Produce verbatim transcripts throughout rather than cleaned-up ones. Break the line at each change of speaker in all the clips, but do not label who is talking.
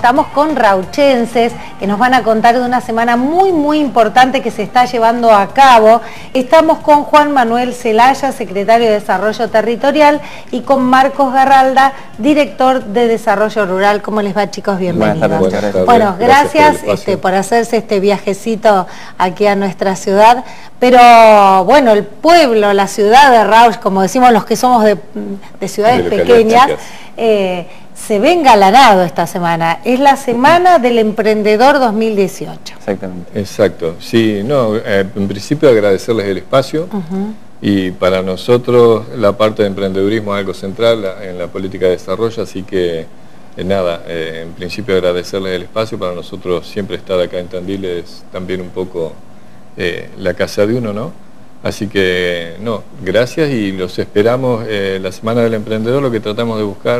estamos con rauchenses que nos van a contar de una semana muy muy importante que se está llevando a cabo. Estamos con Juan Manuel Celaya, secretario de Desarrollo Territorial, y con Marcos Garralda, director de Desarrollo Rural. ¿Cómo les va, chicos? Bienvenidos. Buenas tardes, buenas tardes. Bueno, gracias, gracias por, este, por hacerse este viajecito aquí a nuestra ciudad. Pero bueno, el pueblo, la ciudad de Rauch, como decimos los que somos de, de ciudades de pequeñas, eh, se ve engalanado esta semana. Es la Semana del Emprendedor dos mil dieciocho.
Exactamente. Exacto. Sí, no, eh, en principio agradecerles el espacio. Uh-huh. Y para nosotros la parte de emprendedurismo es algo central en la política de desarrollo, así que eh, nada, eh, en principio agradecerles el espacio. Para nosotros siempre estar acá en Tandil es también un poco eh, la casa de uno, ¿no? Así que, no, gracias y los esperamos. Eh, la Semana del Emprendedor, lo que tratamos de buscar,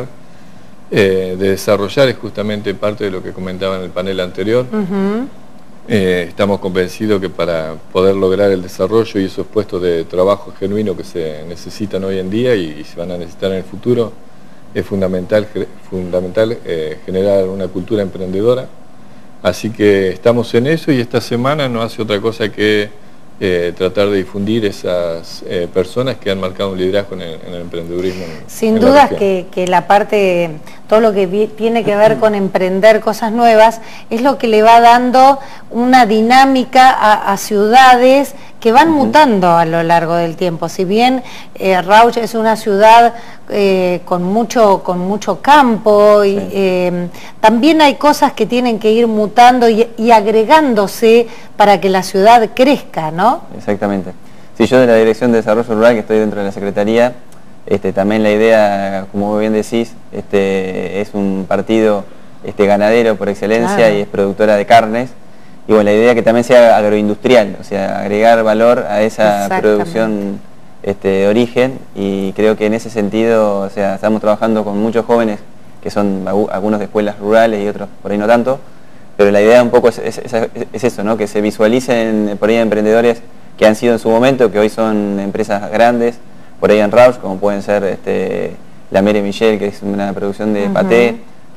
eh, de desarrollar, es justamente parte de lo que comentaba en el panel anterior. Uh-huh. Eh, estamos convencidos que para poder lograr el desarrollo y esos puestos de trabajo genuino que se necesitan hoy en día y, y se van a necesitar en el futuro, es fundamental, fundamental eh, generar una cultura emprendedora. Así que estamos en eso y esta semana no hace otra cosa que eh, tratar de difundir esas eh, personas que han marcado un liderazgo en el, en el emprendedurismo. En,
Sin
en
duda que, que la parte, todo lo que vi, tiene que ver con emprender cosas nuevas, es lo que le va dando una dinámica a, a ciudades que van uh-huh. mutando a lo largo del tiempo. Si bien eh, Rauch es una ciudad eh, con, mucho, con mucho campo, y, sí. eh, también hay cosas que tienen que ir mutando y, y agregándose para que la ciudad crezca, ¿no?
Exactamente. Sí, yo de la Dirección de Desarrollo Rural, que estoy dentro de la Secretaría, este, también la idea, como bien decís, este, es un partido este, ganadero por excelencia, claro. Y es productora de carnes. Y bueno, la idea es que también sea agroindustrial, o sea, agregar valor a esa producción este, de origen, y creo que en ese sentido, o sea, estamos trabajando con muchos jóvenes que son algunos de escuelas rurales y otros por ahí no tanto, pero la idea un poco es, es, es, es eso, ¿no? Que se visualicen por ahí emprendedores que han sido en su momento, que hoy son empresas grandes, por ahí en Rauch, como pueden ser este, la Mere Michel, que es una producción de uh-huh. paté,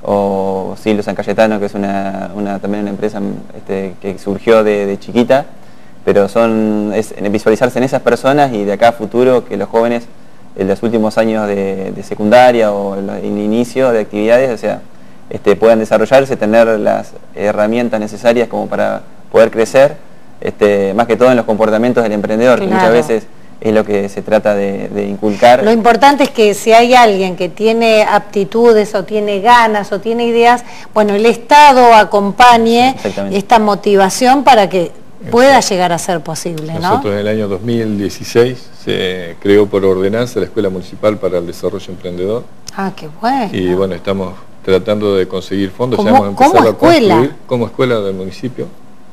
o Silo San Cayetano, que es una, una también una empresa este, que surgió de, de chiquita, pero son es visualizarse en esas personas y de acá a futuro que los jóvenes en los últimos años de, de secundaria o el, el inicio de actividades, o sea, este, puedan desarrollarse, tener las herramientas necesarias como para poder crecer, este, más que todo en los comportamientos del emprendedor, claro. Que muchas veces es lo que se trata de, de inculcar.
Lo importante es que si hay alguien que tiene aptitudes o tiene ganas o tiene ideas, bueno, el Estado acompañe esta motivación para que pueda llegar a ser posible, ¿no?
Nosotros en el año dos mil dieciséis se creó por ordenanza la Escuela Municipal para el Desarrollo Emprendedor.
Ah, qué bueno.
Y bueno, estamos tratando de conseguir fondos,
¿Cómo,
ya hemos empezado
¿cómo
a
escuela?
construir como escuela del municipio.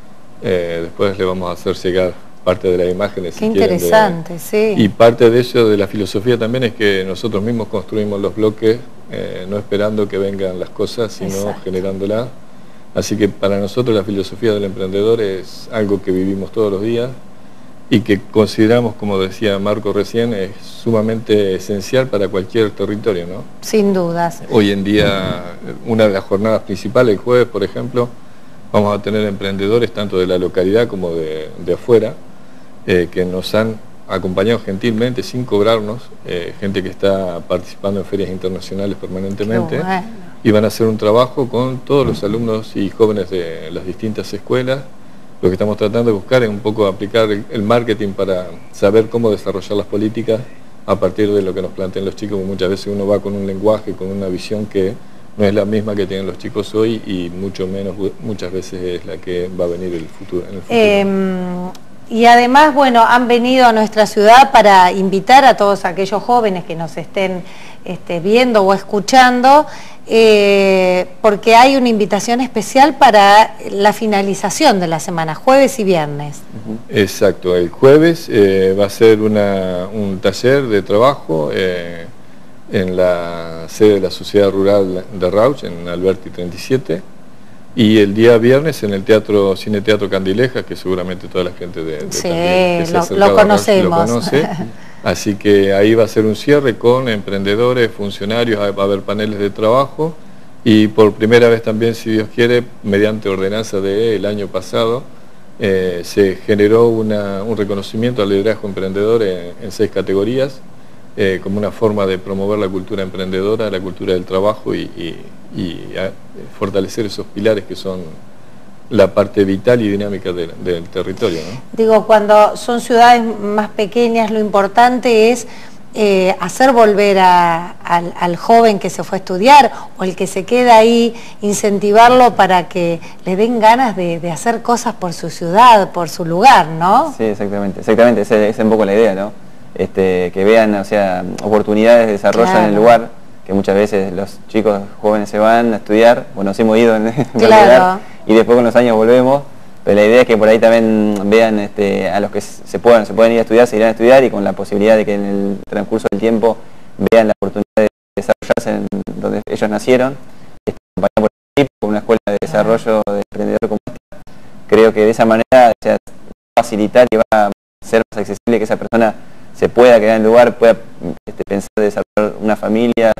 Eh, después le vamos a hacer llegar parte de las imágenes.
Qué
si
interesante,
de,
sí.
Y parte de eso, de la filosofía también, es que nosotros mismos construimos los bloques, eh, no esperando que vengan las cosas, sino Exacto. generándolas. Así que para nosotros la filosofía del emprendedor es algo que vivimos todos los días y que consideramos, como decía Marco recién, es sumamente esencial para cualquier territorio, ¿no?
Sin dudas.
Hoy en día, una de las jornadas principales, el jueves, por ejemplo, vamos a tener emprendedores tanto de la localidad como de, de afuera, eh, que nos han acompañado gentilmente, sin cobrarnos, eh, gente que está participando en ferias internacionales permanentemente, bueno. Y van a hacer un trabajo con todos los alumnos y jóvenes de las distintas escuelas. Lo que estamos tratando de buscar es un poco aplicar el, el marketing para saber cómo desarrollar las políticas a partir de lo que nos plantean los chicos, porque muchas veces uno va con un lenguaje, con una visión que no es la misma que tienen los chicos hoy y mucho menos, muchas veces es la que va a venir el futuro, en el futuro.
Eh, y además, bueno, han venido a nuestra ciudad para invitar a todos aquellos jóvenes que nos estén este, viendo o escuchando, eh, porque hay una invitación especial para la finalización de la semana, jueves y viernes.
Exacto, el jueves eh, va a ser una, un taller de trabajo eh, en la sede de la Sociedad Rural de Rauch, en Alberti treinta y siete, y el día viernes en el teatro Cine Teatro Candilejas, que seguramente toda la gente de, de
sí,
Candil, que se
lo, lo conocemos.
Rauch, lo conoce. Así que ahí va a ser un cierre con emprendedores, funcionarios, va a haber paneles de trabajo Y por primera vez también, si Dios quiere, mediante ordenanza del año pasado, eh, se generó una, un reconocimiento al liderazgo emprendedor en, en seis categorías, eh, como una forma de promover la cultura emprendedora, la cultura del trabajo y, y, y a, fortalecer esos pilares que son la parte vital y dinámica de, del territorio, ¿no?
Digo, cuando son ciudades más pequeñas, lo importante es eh, hacer volver a, al, al joven que se fue a estudiar o el que se queda ahí, incentivarlo para que le den ganas de, de hacer cosas por su ciudad, por su lugar, ¿no?
Sí, exactamente, exactamente, esa es un poco la idea, ¿no? Este, que vean, o sea, oportunidades de desarrollo claro. en el lugar, que muchas veces los chicos jóvenes se van a estudiar, bueno, nos hemos ido en
claro.
y después con los años volvemos, pero la idea es que por ahí también vean este, a los que se puedan, se pueden ir a estudiar, se irán a estudiar y con la posibilidad de que en el transcurso del tiempo vean la oportunidad de desarrollarse en donde ellos nacieron, acompañar por el equipo, con una escuela de desarrollo de emprendedor como esta. Creo que de esa manera o sea, va a facilitar y va a ser más accesible que esa persona se pueda quedar en el lugar, pueda este, pensar de desarrollar una familia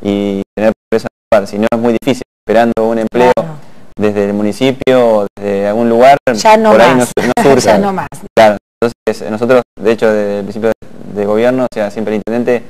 y tener progreso en el lugar. Si no es muy difícil, esperando un empleo claro. desde el municipio o desde algún lugar,
ya no
por
más.
ahí no, no surge.
Ya no más.
Claro, entonces nosotros, de hecho, desde el principio de, de gobierno, o sea, siempre el intendente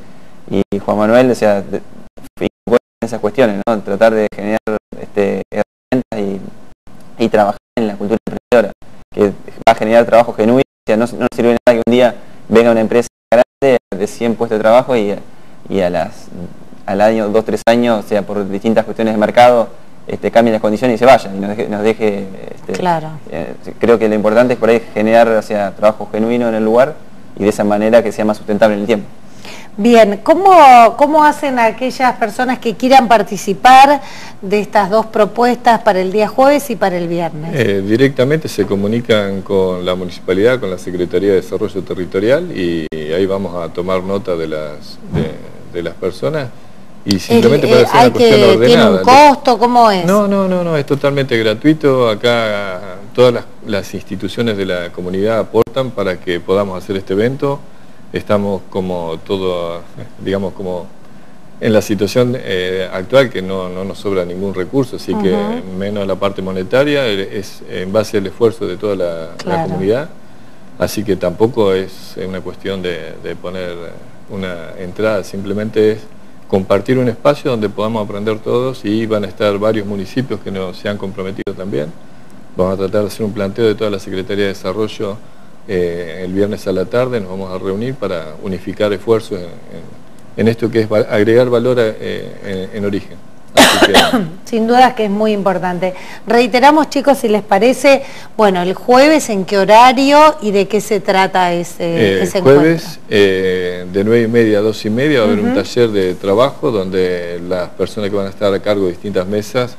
y Juan Manuel, o sea, de, en esas cuestiones, ¿no? Tratar de generar este, herramientas y, y trabajar en la cultura emprendedora, que va a generar trabajo genuino, o sea, no, no sirve de nada que un día venga una empresa grande de cien puestos de trabajo y, y a las, al año, dos, tres años, o sea, por distintas cuestiones de mercado, este, cambien las condiciones y se vayan y nos deje, nos deje este,
claro.
eh, creo que lo importante es por ahí generar, o sea, trabajo genuino en el lugar y de esa manera que sea más sustentable en el tiempo.
Bien, ¿cómo, cómo hacen aquellas personas que quieran participar de estas dos propuestas para el día jueves y para el viernes?
Eh, directamente se comunican con la municipalidad, con la Secretaría de Desarrollo Territorial y ahí vamos a tomar nota de las, de, de las personas y simplemente
eh,
para hacer
hay
una cuestión
que,
ordenada.
¿Tiene un costo? ¿Cómo es?
No, no, no, no, es totalmente gratuito. Acá todas las, las instituciones de la comunidad aportan para que podamos hacer este evento. Estamos como todo, digamos, como en la situación eh, actual que no, no nos sobra ningún recurso, así uh-huh. que menos la parte monetaria, es en base al esfuerzo de toda la, claro. la comunidad, así que tampoco es una cuestión de, de poner una entrada, simplemente es compartir un espacio donde podamos aprender todos y van a estar varios municipios que nos se han comprometido también. Vamos a tratar de hacer un planteo de toda la Secretaría de Desarrollo. Eh, el viernes a la tarde nos vamos a reunir para unificar esfuerzos en, en, en esto que es agregar valor a, eh, en, en origen. Así que,
sin duda que es muy importante. Reiteramos, chicos, si les parece, bueno, el jueves en qué horario y de qué se trata ese,
eh,
ese
jueves,
encuentro.
Eh, de nueve y media a dos y media va a haber
uh-huh.
un taller de trabajo donde las personas que van a estar a cargo de distintas mesas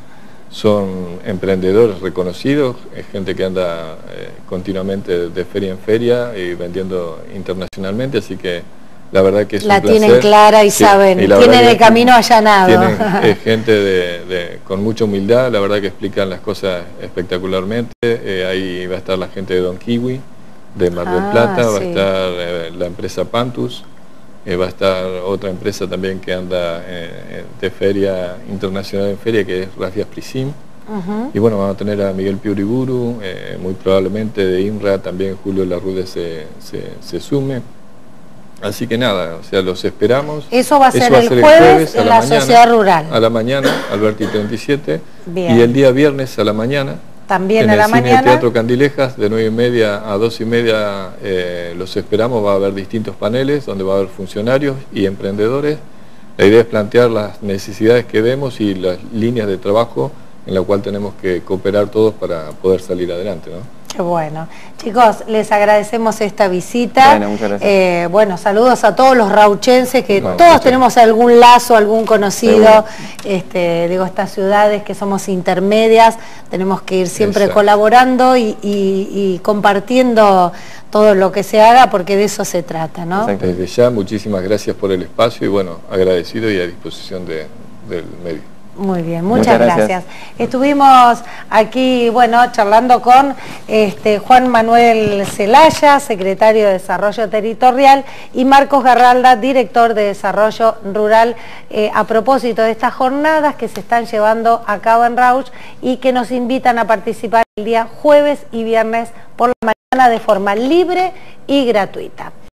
son emprendedores reconocidos, es gente que anda eh, continuamente de feria en feria y vendiendo internacionalmente, así que la verdad que es
la
un placer.
La tienen clara y sí, saben, y tienen el camino allanado.
Tienen eh, gente de, de, con mucha humildad, la verdad que explican las cosas espectacularmente. Eh, ahí va a estar la gente de Don Kiwi, de Mar del ah, Plata, sí. va a estar eh, la empresa Pantus, Eh, va a estar otra empresa también que anda eh, de feria internacional en feria, que es Rafias Prisim. Uh-huh. Y bueno, vamos a tener a Miguel Piuriburu, eh, muy probablemente de INRA también Julio Larrude se, se, se sume. Así que nada, o sea, los esperamos.
Eso va a ser, Eso va a ser el, jueves el jueves en la, la mañana, sociedad rural.
A la mañana, Alberti treinta y siete.
Bien.
Y el día viernes a la mañana.
También
en
a la
el cine
mañana.
Teatro Candilejas, de nueve y media a dos y media eh, los esperamos, va a haber distintos paneles donde va a haber funcionarios y emprendedores. La idea es plantear las necesidades que vemos y las líneas de trabajo en la cual tenemos que cooperar todos para poder salir adelante, ¿no?
Qué bueno. Chicos, les agradecemos esta visita.
Bueno, muchas gracias.
Eh, bueno, saludos a todos los rauchenses, que
no,
todos
muchas.
tenemos algún lazo, algún conocido, este, digo, estas ciudades que somos intermedias, tenemos que ir siempre Exacto. colaborando y, y, y compartiendo todo lo que se haga, porque de eso se trata, ¿no?
Exacto. Desde ya, muchísimas gracias por el espacio y bueno, agradecido y a disposición de, del medio.
Muy bien, muchas,
muchas gracias.
gracias. Estuvimos aquí, bueno, charlando con este, Juan Manuel Zelaya, secretario de Desarrollo Territorial, y Marcos Garralda, director de Desarrollo Rural, eh, a propósito de estas jornadas que se están llevando a cabo en Rauch y que nos invitan a participar el día jueves y viernes por la mañana de forma libre y gratuita.